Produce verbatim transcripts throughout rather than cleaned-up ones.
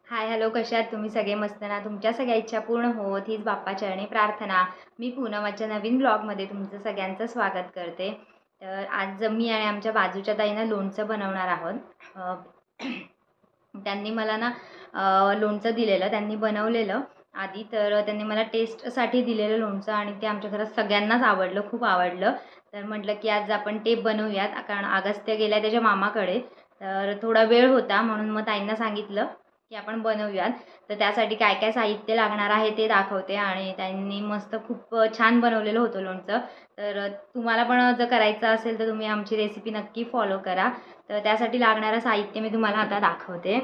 Hi hello, कशा आहात तुम्ही सगळे? मस्त ना? तुमच्या सगळ्या इच्छा पूर्ण होत हीच बाप्पाचरणी प्रार्थना. मी पूनमच्या नवीन ब्लॉगमध्ये तुमचं सगळ्यांचं स्वागत करते. तर आज मी आणि आमच्या बाजूच्या ताईनं लोणचं बनवणार आहोत. अ, त्यांनी मला ना अ, लोणचं दिलेलं, त्यांनी बनवलेलं आधी. तर त्यांनी मला टेस्टसाठी दिलेलं लोणचं आणि ते आमच्या घरात सगळ्यांनाच आवडलं, खूप आवडलं. तर म्हटलं की आज आपण ते बनवूयात, कारण अगस्त्य गेल्या त्याच्या मामाकडे. तर थोडा वेळ होता म्हणून मग ताईंना सांगितलं की आपण बनवूयात. तर त्यासाठी काय काय साहित्य लागणार आहे ते दाखवते. आणि त्यांनी मस्त खूप छान बनवलेलं होतं लोणचं. तर तुम्हाला पण जर करायचं असेल तर तुम्ही आमची रेसिपी नक्की फॉलो करा. तर त्यासाठी लागणारं साहित्य मी तुम्हाला आता दाखवते.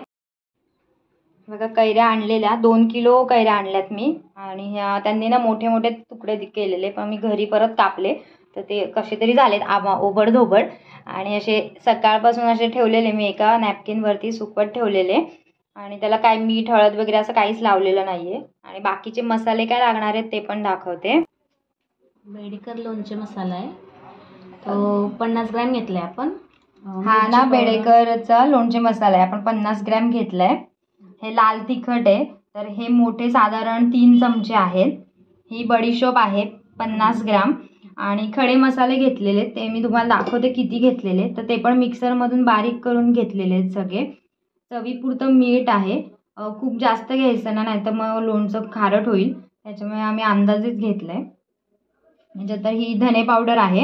बघा, कैऱ्या आणलेल्या दोन किलो कैऱ्या आणल्यात मी. आणि ह्या त्यांनी ना मोठे मोठे तुकडे केलेले, पण मी घरी परत कापले. तर ते कसे तरी झालेत आबा ओबडधोबड. आणि असे सकाळपासून असे ठेवलेले मी एका नॅपकिनवरती सुकत ठेवलेले. आणि त्याला काय मीठ हळद वगैरे असं काहीच लावलेलं नाही आहे. आणि बाकीचे मसाले काय लागणार आहेत ते पण दाखवते. बेडेकर लोणचे मसाला आहे तो पन्नास ग्रॅम घेतला आहे आपण. हा ना, बेडेकरचा लोणचे मसाला आहे, आपण पन्नास ग्रॅम घेतला आहे. हे लाल तिखट आहे, तर हे मोठे साधारण तीन चमचे आहेत. ही बडीशोप आहे पन्नास ग्रॅम. आणि खडे मसाले घेतलेले ते मी तुम्हाला दाखवते किती घेतलेले. तर ते पण मिक्सरमधून बारीक करून घेतलेले आहेत सगळे. चवीपुरतं मीठ आहे. खूप जास्त घ्यायचं ना, नाही तर मग लोणचं खारट होईल, त्याच्यामुळे आम्ही अंदाजेच घेतलं आहे. म्हणजे तर ही धने पावडर आहे,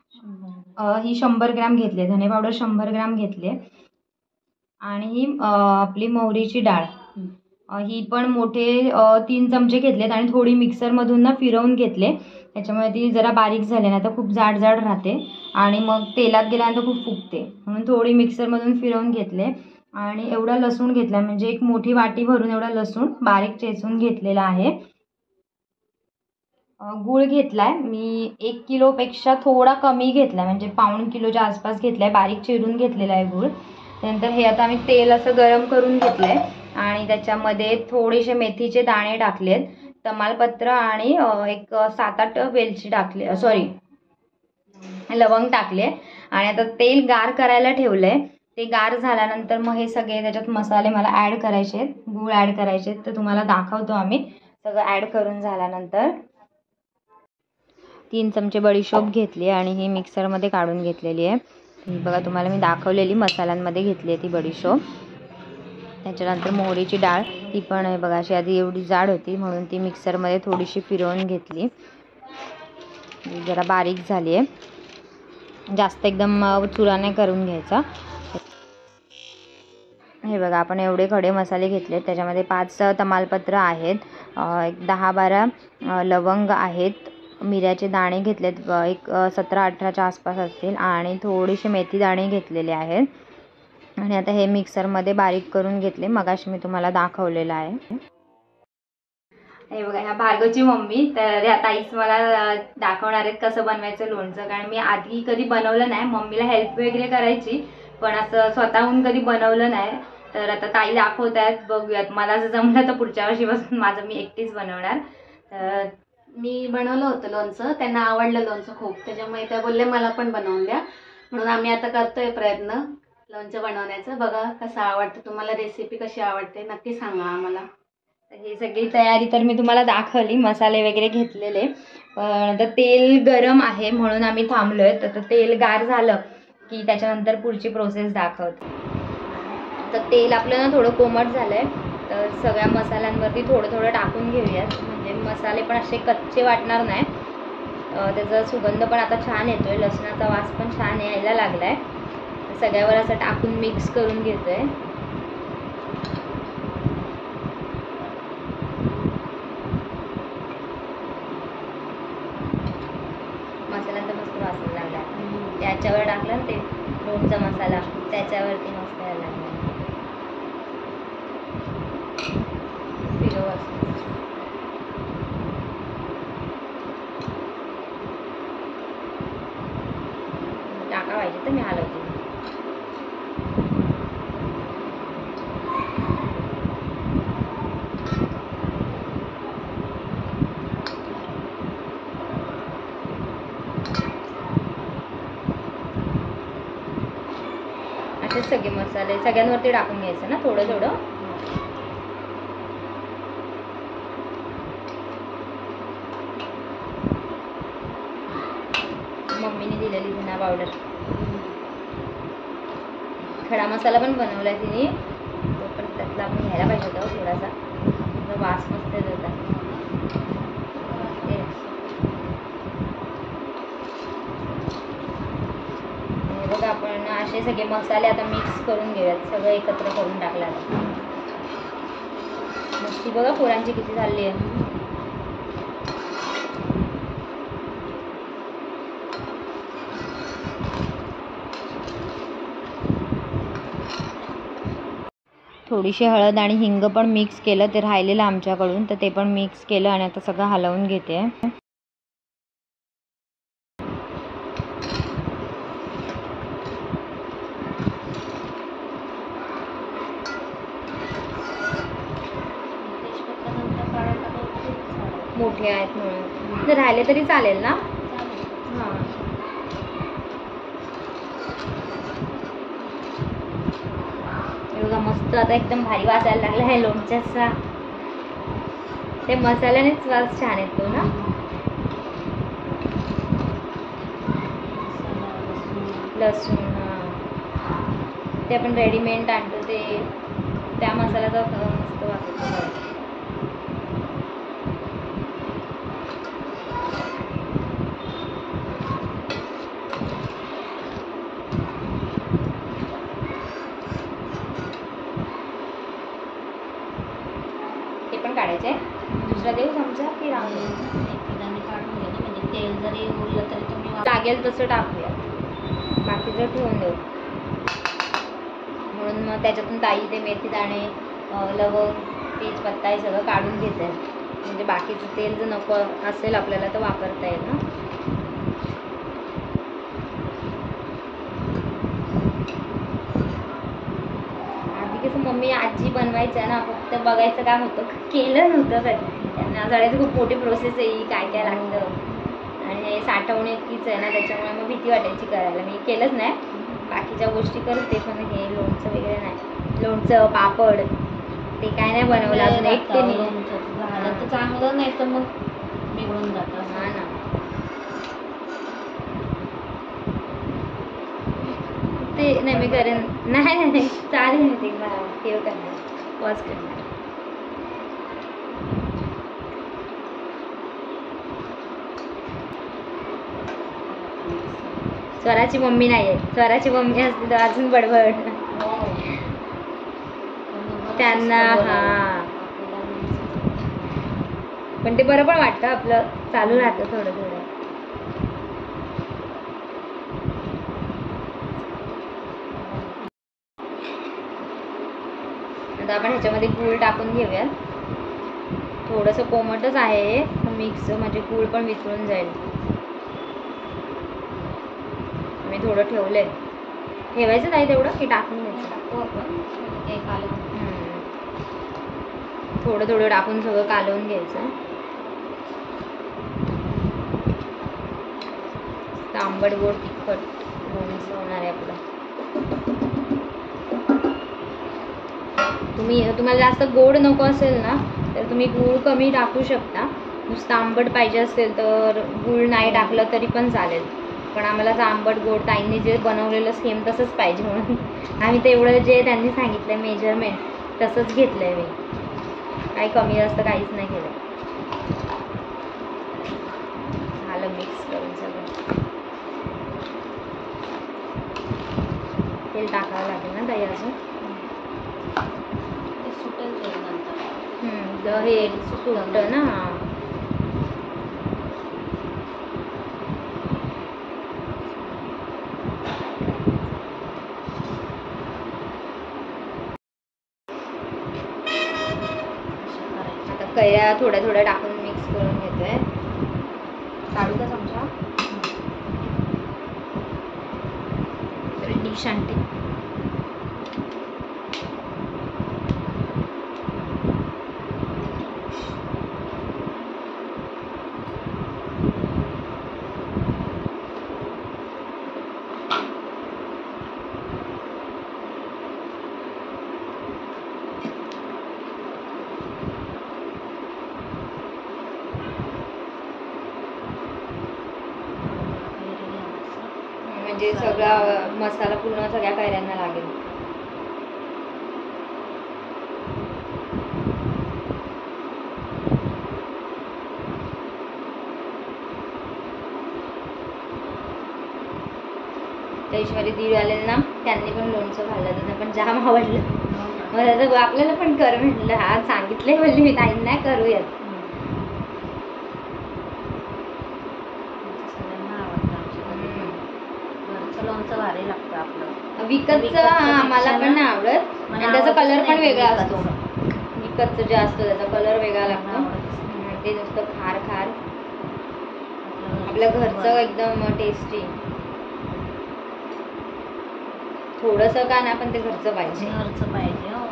ही शंभर ग्रॅम घेतली. धने पावडर शंभर ग्रॅम घेतली. आणि ही आपली मोहरीची डाळ, ही पण मोठे तीन चमचे घेतलेत. आणि थोडी मिक्सरमधून ना फिरवून घेतले, त्याच्यामुळे ती जरा बारीक झाली ना तर खूप जाड जाड राहते आणि मग तेलात गेल्यानंतर खूप फुगते, म्हणून थोडी मिक्सरमधून फिरवून घेतले. आणि एवढा लसूण घेतला, म्हणजे एक मोठी वाटी भरून एवढा लसूण बारीक चेचून घेतलेला आहे. गूळ घेतलाय मी एक किलोपेक्षा थोडा कमी घेतलाय, म्हणजे पाऊण किलोच्या आसपास घेतलाय. बारीक चिरून घेतलेला आहे गूळ. त्यानंतर हे आता आम्ही तेल असं गरम करून घेतलंय आणि त्याच्यामध्ये थोडेसे मेथीचे दाणे टाकलेत, तमालपत्र आणि एक सात आठ वेलची टाकले, सॉरी लवंग टाकले. आणि आता तेल गार करायला ठेवलंय. ते गार झाल्यानंतर मग हे सगळे त्याच्यात मसाले मला ॲड करायचे आहेत, गूळ ॲड करायचे आहेत. तर तुम्हाला दाखवतो आम्ही सगळं ॲड करून झाल्यानंतर. तीन चमचे बडीशोप घेतली आणि ही मिक्सरमध्ये काढून घेतलेली आहे. ही बघा, तुम्हाला मी दाखवलेली मसाल्यांमध्ये घेतली आहे ती बडीशोप. त्याच्यानंतर मोहरीची डाळ, ती पण आहे बघा, अशी आधी एवढी जाड होती म्हणून ती मिक्सरमध्ये थोडीशी फिरवून घेतली, जरा बारीक झाली आहे. जास्त एकदम चुरा नाही करून घ्यायचा. हे बघा, आपण एवढे खडे मसाले घेतले. त्याच्यामध्ये पाच तमालपत्र आहेत, एक दहा बारा लवंग आहेत, मिऱ्याचे दाणे घेतलेत एक सतरा अठराच्या आसपास असतील, आणि थोडीशी मेथी दाणे घेतलेले आहेत. आणि आता हे मिक्सरमध्ये बारीक करून घेतले, मगाशी मी तुम्हाला दाखवलेलं आहे. हे बघा, ह्या भार्गवची मम्मी. तर ह्या ताईच मला दाखवणार आहेत कसं बनवायचं लोणचं, कारण मी आधी कधी बनवलं नाही. मम्मीला हेल्प वगैरे करायची, पण असं स्वतःहून कधी बनवलं नाही. तर आता ताई दाखवत आहेत, बघूयात. मला जर जमलं तर पुढच्या वर्षीपासून माझं मी एकटीच बनवणार. तर मी बनवलं होतं लोणचं, त्यांना आवडलं लोणचं खूप, त्याच्यामुळे त्या बोलले मला पण बनवून द्या. म्हणून आम्ही आता करतोय प्रयत्न लोणचं बनवण्याचं. बघा कसं आवडतं तुम्हाला, रेसिपी कशी आवडते नक्की सांगा आम्हाला. ही सगळी तयारी तर मी तुम्हाला दाखवली, मसाले वगैरे घेतलेले. पण तर तेल गरम आहे म्हणून आम्ही थांबलोय. तर तेल गार झालं की त्याच्यानंतर पुढची प्रोसेस दाखवते. तर तेल आपलं ना थोडं कोमट झालंय, तर सगळ्या मसाल्यांवरती थोडं थोडं टाकून घेऊयात, म्हणजे मसाले पण असे कच्चे वाटणार नाही. त्याचा सुगंध पण आता छान येतोय, लसणाचा वास पण छान यायला लागलाय. सगळ्यावर असं टाकून मिक्स करून घेतोय. मसाल्याचा मस्त वास लागला. त्याच्यावर टाकलं ना ते लोणचा मसाला, त्याच्यावरती मस्त यायला लागला. फिरव असं टाका पाहिजे तर मी हलवते. असे सगळे मसाले सगळ्यांवरती टाकून घ्यायचं ना थोडं थोडं. मम्मीने दिलेली धना पावडर. खडा मसाला पण बनवला तिने, तो पण त्यातला आपण घ्यायला पाहिजे होता थोडासा, तो वास मस्त येत होता. हे बघा आपण असे सगळे मसाले आता मिक्स करून घेऊयात, सगळं एकत्र करून टाकला. मस्ती बघा पोरांची किती झाली आहे. थोडीशी हळद आणि हिंग पण मिक्स केलं, ते राहिलेलं आमच्याकडून, तर ते पण मिक्स केलं आणि आता सगळं हलवून घेते. मोठे आहेत म्हणून जर राहिले तरी चालेल ना. हां बघा मस्त आता एकदम भारी वास यायला लागला आहे लोणच्याचा. ते मसाल्यानेच वास छान येतो ना. लसूण हां ते आपण रेडीमेड आणतो ते, त्या मसाल्याचा मस्त वास येतो. ते पण काढायचे. दुसरा देऊ चमचा की राहू काढून घे ना, म्हणजे तेल जरी उरलं तरी तुम्ही लागेल तसं टाकूया, बाकीचं ठेवून देऊ. म्हणून मग त्याच्यातून ताई ते मेथी दाणे, लवंग, तेजपत्ता हे सगळं काढून घेते, म्हणजे बाकीचं तेल जर नको असेल आपल्याला तर वापरता येईल ना. आधी कसं मम्मी आजी बनवायचं ना, फक्त बघायचं काम होतं, केलं नव्हतं कधी. त्यांना सगळ्याची खूप मोठी प्रोसेस आहे ही, काय काय लागतं आणि हे साठवणुकीच आहे ना, त्याच्यामुळे मग भीती वाटायची करायला. मी केलंच नाही, बाकीच्या गोष्टी करते पण हे लोणचं वगैरे नाही. लोणचं पापड ते काय नाही बनवलं अजून एकटे झालं तर चांगलं, नाही तर मग बिघडून जातं. हां ना. ते नाही मी करेन. नाही नाही चालेल ते ठेव करणार, पॉज करणार. स्वराची मम्मी नाही आहे, स्वराची मम्मी असते तर अजून बडबड त्यांना. हां पण ते बरं पण वाटतं, आपलं चालू राहतं थोडं थोडं. आता आपण ह्याच्यामध्ये गूळ टाकून घेऊयात. थोडंसं कोमटच आहे मिक्स, म्हणजे गूळ पण वितळून जाईल. मी थोडं ठेवलंय, ठेवायचं नाही तेवढं की टाकून द्यायचं. टाकू आपण ते कालवून, थोडं थोडं टाकून सगळं कालवून घ्यायचं. आंबट गोड तिखट लोणचं होणार आहे आपलं. तुम्ही तुम्हाला जास्त गोड नको असेल ना तर तुम्ही गूळ कमी टाकू शकता. नुसतं आंबट पाहिजे असेल तर गूळ नाही टाकलं तरी पण चालेल, पण आम्हाला असं आंबट गोड ताईंनी जे बनवलेलं सेम तसंच पाहिजे म्हणून आम्ही तेवढं जे त्यांनी सांगितलं मेजरमेंट तसंच घेतलं आहे. मी काही कमी जास्त काहीच नाही केलं. झालं मिक्स करून सगळं. तेल टाकावं लागेल ना ताई अजून. ते सुटेल तेल नंतर. हे सुटतं ना. आता कैऱ्या थोड्या थोड्या टाकून मिक्स करून घेतोय. काढू का चमचा? डिश आणते. म्हणजे मसाला. सगळा मसाला पूर्ण सगळ्या कैऱ्यांना लागेल. ईश्वरी दीड आले ना, त्यांनी पण लोणचं खाल्लं, त्यांना पण जाम आवडलं. मला तर आपल्याला पण कर म्हटलं. हा सांगितले बोलली मी ताईंना करूयात. सगळ्यांना आवडतं आमच्या घरचं लोणचं भारी लागतं आपलं. विकतचं आम्हाला पण नाही आवडत आणि त्याचा कलर पण वेगळा असतो. विकतचं जे असतं त्याचा कलर वेगळा लागतो. ते नुसतं खार खार. आपल्या घरचं एकदम टेस्टी. थोडंसं का ना, पण ते घरचं पाहिजे. घरचं पाहिजे हो.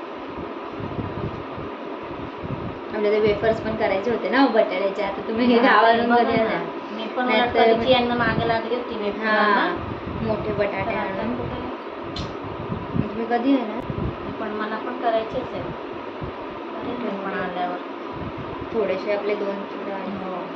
आपल्याला वेफर्स पण करायचे होते ना बटाट्याचे. आता तुम्ही गावावरून कधी आला? मी पण कधीची यांना मागे लागली होती वेफर. हा, मोठे बटाटे आणून. तुम्ही कधी येणार? पण मला पण करायचेच आहे. पण आल्यावर थोडेसे आपले दोन किलो आहे.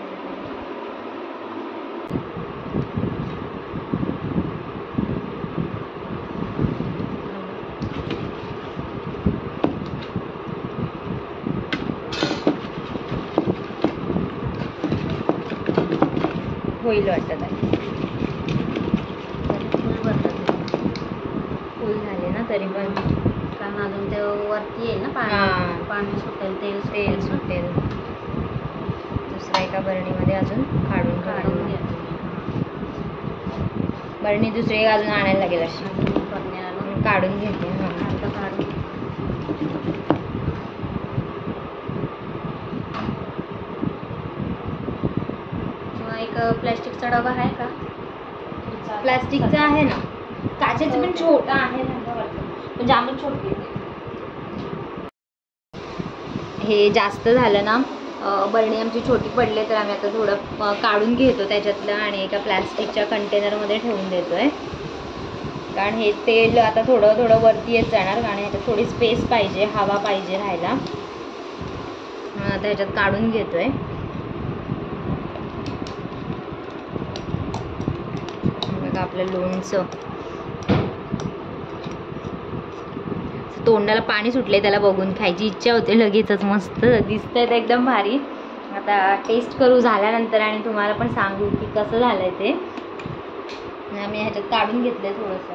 होईल वाटत आहे. फुल झाले ना तरी पण, कारण अजून ते वरती येईल ना हा. पाणी. पाणी सुटेल, तेल तेल सुटेल. दुसऱ्या एका बरणीमध्ये अजून काढून काढून घ्या. बरणी दुसरी एक अजून आणायला लागेल अशी. अजून काढून घेते. हा, आता काढून किंवा एक प्लॅस्टिकचा डबा आहे का? प्लास्टिकचा आहे ना. काचेचं पण छोटा आहे ना, पण जामच छोटी. हे जास्त झालं ना, बरणी आमची छोटी पडली, तर आम्ही आता थोडं काढून घेतो त्याच्यातलं आणि एका प्लॅस्टिकच्या कंटेनरमध्ये ठेवून देतोय. कारण हे तेल आता थोडं थोडं वरती येत जाणार, कारण ह्याच्यात थोडी स्पेस पाहिजे, हवा पाहिजे राहायला. आता ह्याच्यात काढून घेतोय. बघा आपलं लोणचं. तोंडाला पाणी सुटले त्याला बघून, खायची इच्छा होते लगेचच. मस्त दिसतंय ते एकदम भारी. आता टेस्ट करू झाल्यानंतर आणि तुम्हाला पण सांगू की कसं झालंय ते. आम्ही ह्याच्यात काढून घेतलंय थोडंसं.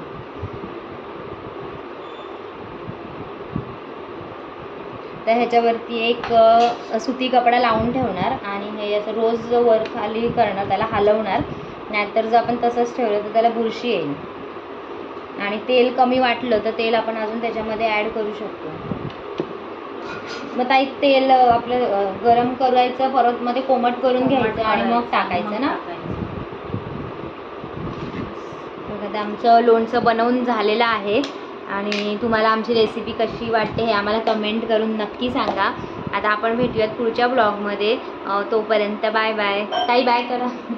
तर ह्याच्यावरती एक सुती कपडा लावून ठेवणार आणि हे असं रोज वर खाली करणार, त्याला हलवणार. नाहीतर जर आपण तसंच ठेवलं तर त्याला बुरशी येईल. आणि तेल कमी वाटलं तर तेल आपण अजून त्याच्यामध्ये ॲड करू शकतो. मग ताई तेल आपलं गरम करायचं, परत मध्ये कोमट करून घ्यायचं आणि मग टाकायचं ना. बघा आमचं लोणचं बनवून झालेलं आहे आणि तुम्हाला आमची रेसिपी कशी वाटते हे आम्हाला कमेंट करून नक्की सांगा. आता आपण भेटूयात पुढच्या ब्लॉगमध्ये. तोपर्यंत बाय बाय. ताई बाय करा.